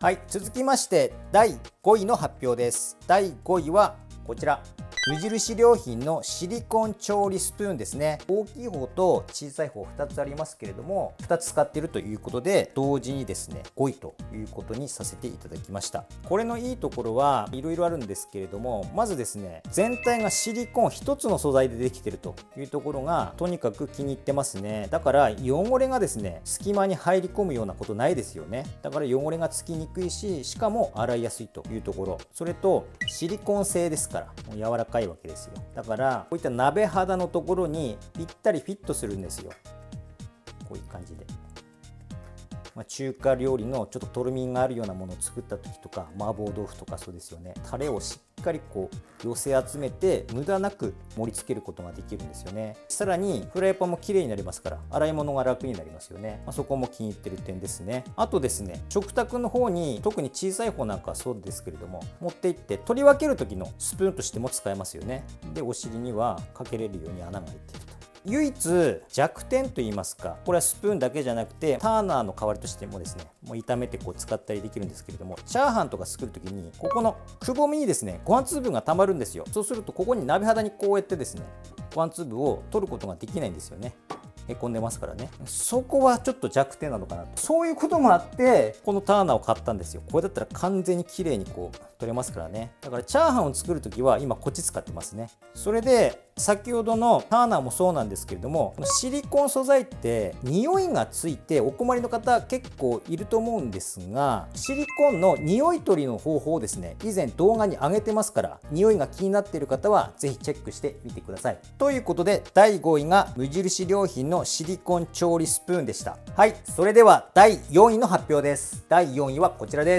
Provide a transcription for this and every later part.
はい、続きまして第5位の発表です。第5位はこちら。無印良品のシリコン調理スプーンですね。大きい方と小さい方2つありますけれども、2つ使っているということで同時にですね5位ということにさせていただきました。これのいいところはいろいろあるんですけれども、まずですね全体がシリコン1つの素材でできているというところがとにかく気に入ってますね。だから汚れがですね隙間に入り込むようなことないですよね。だから汚れがつきにくいし、しかも洗いやすいというところ、それとシリコン製ですからもう柔らかいわけですよ。だからこういった鍋肌のところにぴったりフィットするんですよ。こういう感じで、中華料理のちょっととろみがあるようなものを作った時とか、麻婆豆腐とかそうですよね、タレをしっかりこう寄せ集めて無駄なく盛り付けることができるんですよね。さらにフライパンも綺麗になりますから洗い物が楽になりますよね。そこも気に入ってる点ですね。あとですね、食卓の方に特に小さい方なんかはそうですけれども持っていって取り分ける時のスプーンとしても使えますよね。でお尻にはかけれるように穴が開いていると。唯一弱点といいますか、これはスプーンだけじゃなくてターナーの代わりとしてもですねもう炒めてこう使ったりできるんですけれども、チャーハンとか作る時にここのくぼみにですねご飯粒がたまるんですよ。そうするとここに鍋肌にこうやってですねご飯粒を取ることができないんですよね。へこんでますからね。そこはちょっと弱点なのかなと。そういうこともあってこのターナーを買ったんですよ。これだったら完全に綺麗にこう取れますからね。だからチャーハンを作るときは今こっち使ってますね。それで先ほどのターナーもそうなんですけれども、シリコン素材って匂いがついてお困りの方結構いると思うんですが、シリコンの匂い取りの方法をですね以前動画に上げてますから、匂いが気になっている方はぜひチェックしてみてください。ということで第5位が無印良品のシリコン調理スプーンでした。はい、それでは第4位の発表です。第4位はこちらです。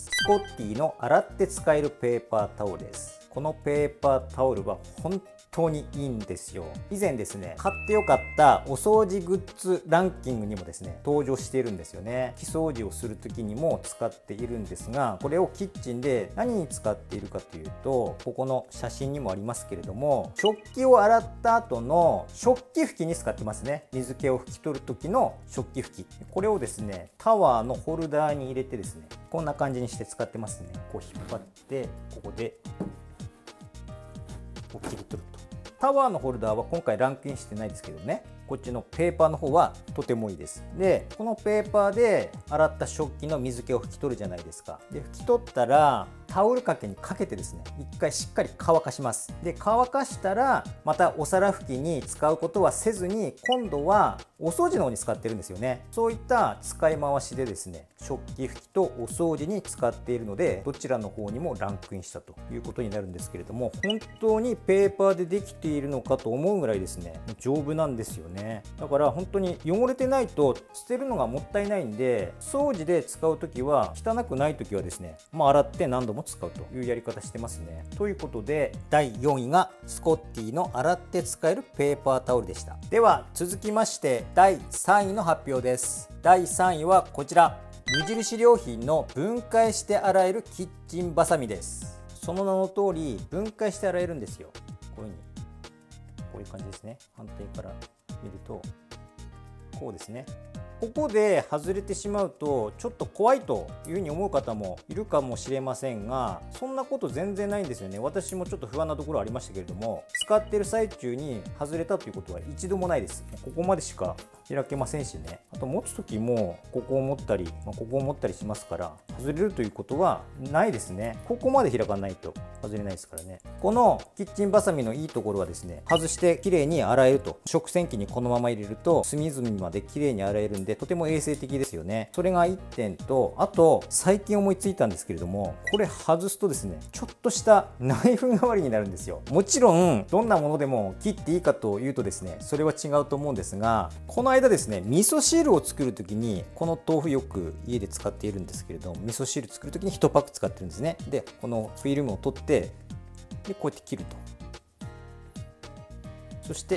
スコッティの洗って使えるペーパータオルです。このペーパータオルは本当にいいんですよ。以前ですね買ってよかったお掃除グッズランキングにもですね登場しているんですよね。拭き掃除をする時にも使っているんですが、これをキッチンで何に使っているかというと、ここの写真にもありますけれども、食器を洗った後の食器拭きに使ってますね。水気を拭き取る時の食器拭き、これをですねタワーのホルダーに入れてですねこんな感じにして使ってますね。こう引っ張ってここでこう切り取ると。タワーのホルダーは今回ランクインしてないですけどね、こっちのペーパーの方はとてもいいです。でこのペーパーで洗った食器の水気を拭き取るじゃないですか。で拭き取ったらタオル掛けにかけてですね一回しっかり乾かします。で乾かしたらまたお皿拭きに使うことはせずに、今度はお掃除の方に使ってるんですよね。そういった使い回しでですね食器拭きとお掃除に使っているので、どちらの方にもランクインしたということになるんですけれども、本当にペーパーでできているのかと思うぐらいですね丈夫なんですよね。だから本当に汚れてないと捨てるのがもったいないんで、掃除で使う時は汚くない時はですね洗って何度も使うというやり方してますね。ということで第4位がスコッティの洗って使えるペーパータオルでした。では続きまして第3位の発表です。第3位はこちら、無印良品の分解して洗えるキッチンバサミです。その名の通り分解して洗えるんですよ。こういう風にこういう感じですね。反対から見るとこうですね。ここで外れてしまうとちょっと怖いというふうに思う方もいるかもしれませんが、そんなこと全然ないんですよね。私もちょっと不安なところありましたけれども、使っている最中に外れたということは一度もないです。ここまでしか開けませんしね。あと持つ時もここを持ったり、ここを持ったりしますから、外れるということはないですね。ここまで開かないと外れないですからね。このキッチンバサミのいいところはですね、外してきれいに洗えると。食洗機にこのまま入れると隅々まできれいに洗えるんで、とても衛生的ですよね。それが1点と、あと最近思いついたんですけれども、これ外すとですねちょっとしたナイフ代わりになるんですよ。もちろんどんなものでも切っていいかというとですねそれは違うと思うんですが、この間ですね味噌汁を作る時にこの豆腐よく家で使っているんですけれども、味噌汁作る時に1パック使ってるんですね。でこのフィルムを取って、でこうやって切ると、そして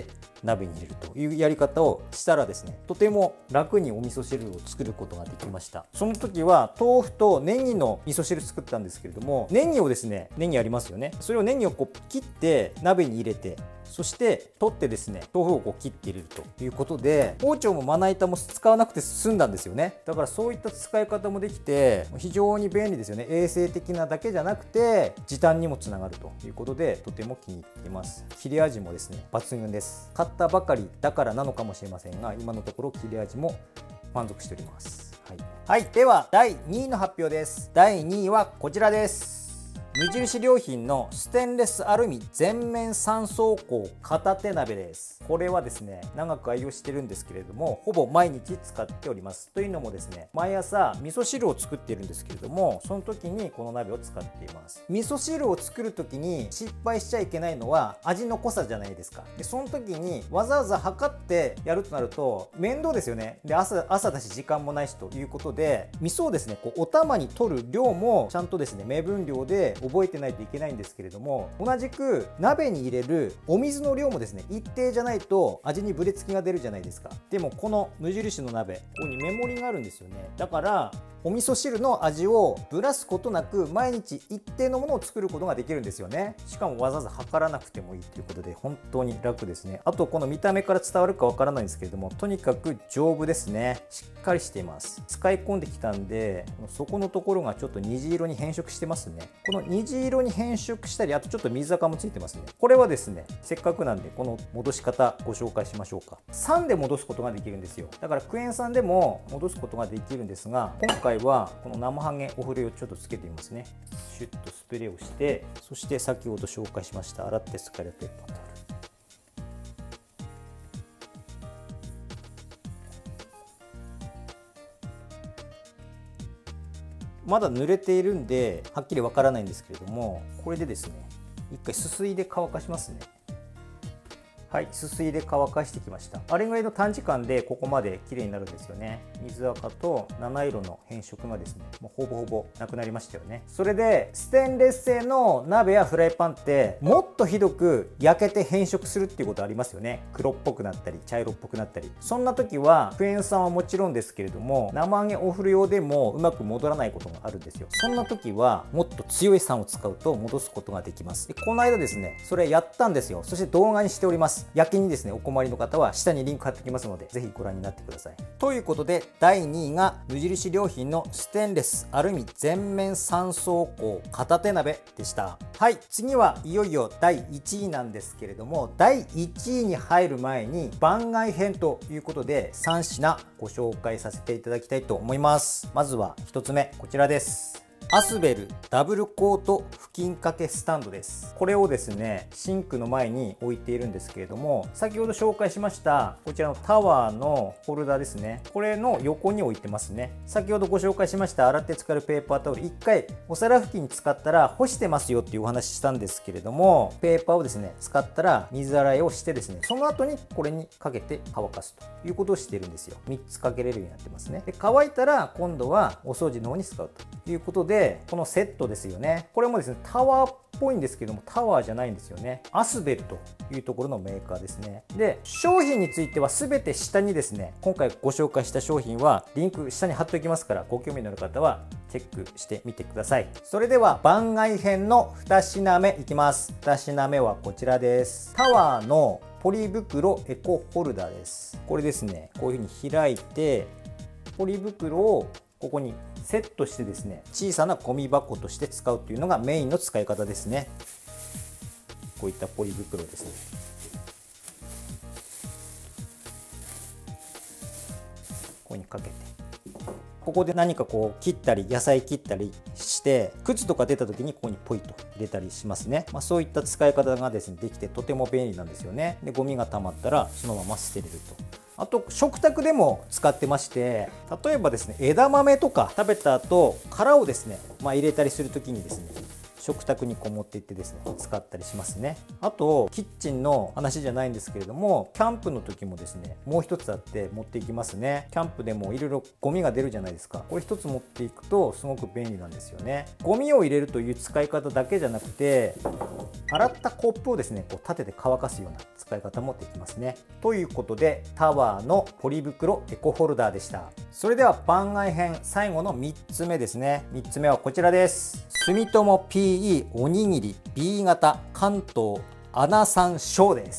鍋に入れるというやり方をしたらですね、とても楽にお味噌汁を作ることができました。その時は豆腐とネギの味噌汁作ったんですけれども、ネギをですね、ネギありますよね、それをネギをこう切って鍋に入れて、そして取ってですね、豆腐をこう切って入れるということで、包丁もまな板も使わなくて済んだんですよね。だからそういった使い方もできて非常に便利ですよね。衛生的なだけじゃなくて時短にもつながるということで、とても気に入っています。切れ味もですね、抜群です。買ったばかりだからなのかもしれませんが、今のところ切れ味も満足しております。はい、では第2位の発表です。第2位はこちらです。無印良品のステンレスアルミ全面3層高片手鍋です。これはですね、長く愛用してるんですけれども、ほぼ毎日使っております。というのもですね、毎朝味噌汁を作っているんですけれども、その時にこの鍋を使っています。味噌汁を作る時に失敗しちゃいけないのは味の濃さじゃないですか。でその時にわざわざ測ってやるとなると面倒ですよね。で朝だし時間もないしということで、味噌をですね、こうお玉に取る量もちゃんとですね、目分量で覚えてないといけないんですけれども、同じく鍋に入れるお水の量もですね、一定じゃないと味にブレつきが出るじゃないですか。でもこの無印の鍋、ここにメモリがあるんですよね。だからお味噌汁の味をぶらすことなく毎日一定のものを作ることができるんですよね。しかもわざわざ測らなくてもいいということで本当に楽ですね。あとこの見た目から伝わるかわからないんですけれども、とにかく丈夫ですね。しっかりしています。使い込んできたんで、底のところがちょっと虹色に変色してますね。この虹色に変色したり、あとちょっと水垢もついてますね。これはですね、せっかくなんでこの戻し方ご紹介しましょうか。酸で戻すことができるんですよ。だからクエン酸でも戻すことができるんですが、今回はこの生ハゲお触れをちょっとつけてみますね。シュッとスプレーをして、そして先ほど紹介しました洗って使えるペーパータオル、まだ濡れているんではっきりわからないんですけれども、これでですね、一回すすいで乾かしますね。はい、すすいで乾かしてきました。あれぐらいの短時間でここまで綺麗になるんですよね。水垢と七色の変色がですね、もうほぼほぼなくなりましたよね。それでステンレス製の鍋やフライパンってもっとひどく焼けて変色するっていうことありますよね。黒っぽくなったり茶色っぽくなったり。そんな時はクエン酸はもちろんですけれども、生揚げお風呂用でもうまく戻らないことがあるんですよ。そんな時はもっと強い酸を使うと戻すことができます。でこの間ですね、それやったんですよ。そして動画にしております。焼きにですね、お困りの方は下にリンク貼っておきますので、ぜひご覧になってください。ということで第2位が無印良品のステンレスアルミ全面3層高片手鍋でした。はい、次はいよいよ第1位なんですけれども、第1位に入る前に番外編ということで3品ご紹介させていただきたいと思います。まずは1つ目、こちらです。アスベルダブルコート布巾掛けスタンドです。これをですね、シンクの前に置いているんですけれども、先ほど紹介しましたこちらのタワーのホルダーですね、これの横に置いてますね。先ほどご紹介しました洗って使えるペーパータオル、1回お皿拭きに使ったら干してますよっていうお話したんですけれども、ペーパーをですね使ったら水洗いをしてですね、その後にこれにかけて乾かすということをしているんですよ。3つかけれるようになってますね。で乾いたら今度はお掃除の方に使うということで、このセットですよね。これもですね、タワーっぽいんですけども、タワーじゃないんですよね。アスベルというところのメーカーですね。で、商品については全て下にですね、今回ご紹介した商品はリンク下に貼っておきますから、ご興味のある方はチェックしてみてください。それでは番外編の2品目いきます。2品目はこちらです。タワーのポリ袋エコホルダーです。これですね、こういうふうに開いてポリ袋をここにセットしてですね、小さなゴミ箱として使うというのがメインの使い方ですね。こういったポリ袋ですね。ここにかけて、ここで何かこう切ったり野菜切ったりして靴とか出た時にここにポイと入れたりしますね。そういった使い方がですねできてとても便利なんですよね。でゴミが溜まったらそのまま捨てれると。あと食卓でも使ってまして、例えばですね枝豆とか食べた後殻をですね、入れたりする時にですね、 食卓にこう持っていってですね使ったりしますね。あとキッチンの話じゃないんですけれども、キャンプの時もですねもう一つあって持っていきますね。キャンプでもいろいろゴミが出るじゃないですか。これ一つ持っていくとすごく便利なんですよね。ゴミを入れるという使い方だけじゃなくて、洗ったコップをですねこう立てて乾かすような使い方もできますね。ということでタワーのポリ袋エコホルダーでした。それでは番外編最後の3つ目ですね。3つ目はこちらです。住友 PE おにぎり B 型関東穴山椒です。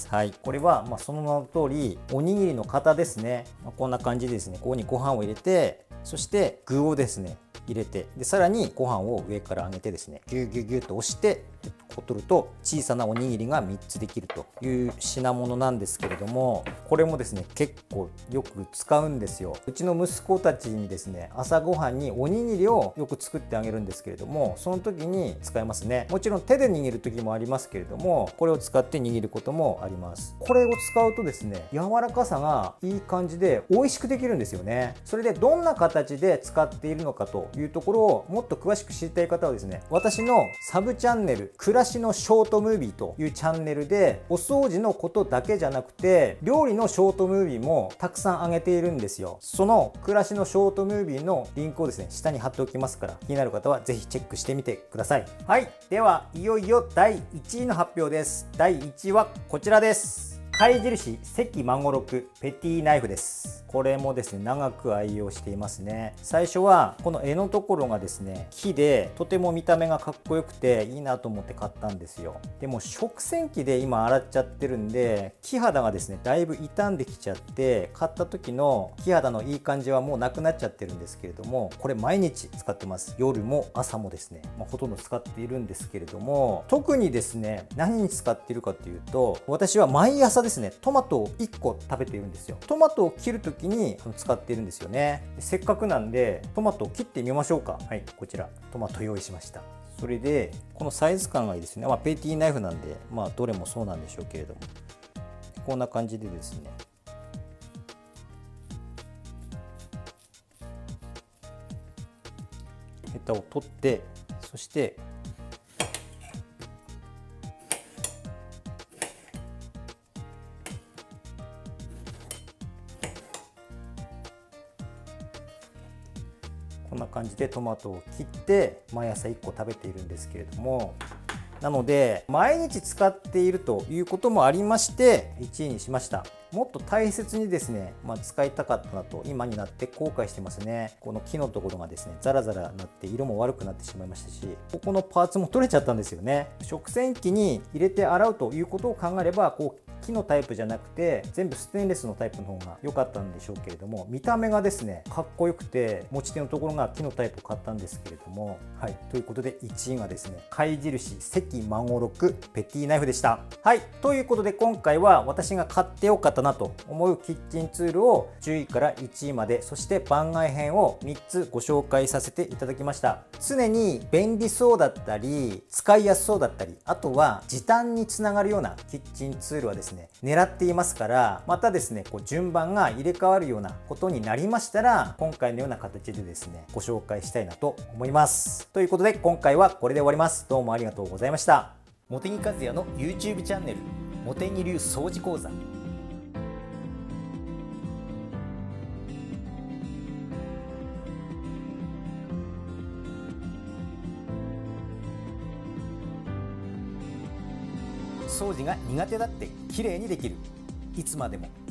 はい、これはその名の通りおにぎりの型ですね。こんな感じでですねここにご飯を入れて、そして具をですね入れて、でさらにご飯を上から上げてですねギュギュギュッと押してこう取ると小さなおにぎりが3つできるという品物なんですけれども、これもですね結構よく使うんですよ。うちの息子たちにですね朝ごはんにおにぎりをよく作ってあげるんですけれども、その時に使いますね。もちろん手で握る時もありますけれども、これを使って握ることもあります。これを使うとですね柔らかさがいい感じで美味しくできるんですよね。それでどんな形で使っているのかというところをもっと詳しく知りたい方はですね、私のサブチャンネル暮らしのショートムービーというチャンネルでお掃除のことだけじゃなくて料理のショートムービーもたくさん上げているんですよ。その暮らしのショートムービーのリンクをですね下に貼っておきますから、気になる方はぜひチェックしてみてください。はい、ではいよいよ第1位の発表です。第1位はこちらです。貝印関孫六ペティナイフです。これもですね長く愛用していますね。最初はこの柄のところがですね木でとても見た目がかっこよくていいなと思って買ったんですよ。でも食洗機で今洗っちゃってるんで木肌がですねだいぶ傷んできちゃって、買った時の木肌のいい感じはもうなくなっちゃってるんですけれども、これ毎日使ってます。夜も朝もですね、ほとんど使っているんですけれども、特にですね何に使っているかというと、私は毎朝ですねトマトを1個食べているんですよ。トマトを切る時に使っているんですよね。せっかくなんでトマトを切ってみましょうか。はい、こちらトマト用意しました。それでこのサイズ感がいいですね。ペティナイフなんでどれもそうなんでしょうけれども、こんな感じでですねヘタを取って、そしてこんな感じでトマトを切って毎朝1個食べているんですけれども、なので毎日使っているということもありまして1位にしました。もっと大切にですね、使いたかったなと今になって後悔してますね。この木のところがですねザラザラなって色も悪くなってしまいましたし、ここのパーツも取れちゃったんですよね。食洗機に入れて洗うということを考えれば木のタイプじゃなくて全部ステンレスのタイプの方が良かったんでしょうけれども、見た目がですねかっこよくて持ち手のところが木のタイプを買ったんですけれども、はい、ということで1位がですね貝印関孫六ペティナイフでした。はい、ということで今回は私が買ってよかったなと思うキッチンツールを10位から1位まで、そして番外編を3つご紹介させていただきました。常に便利そうだったり使いやすそうだったり、あとは時短につながるようなキッチンツールはですね狙っていますから、またですね順番が入れ替わるようなことになりましたら今回のような形でですねご紹介したいなと思います。ということで今回はこれで終わります。どうもありがとうございました。茂木和也の YouTube チャンネル茂木流掃除講座。掃除が苦手だって綺麗にできる。いつまでも